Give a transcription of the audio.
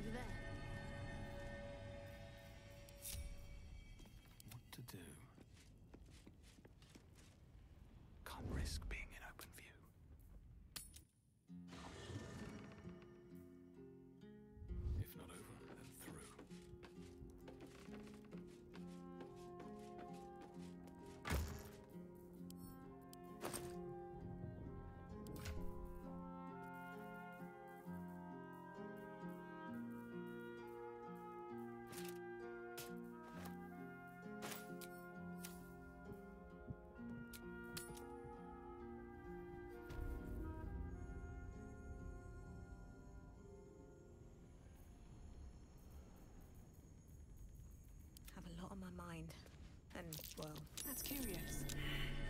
over there. What to do? Can't risk being in open view. If not over, then through. Have a lot on my mind. And, well, That's curious.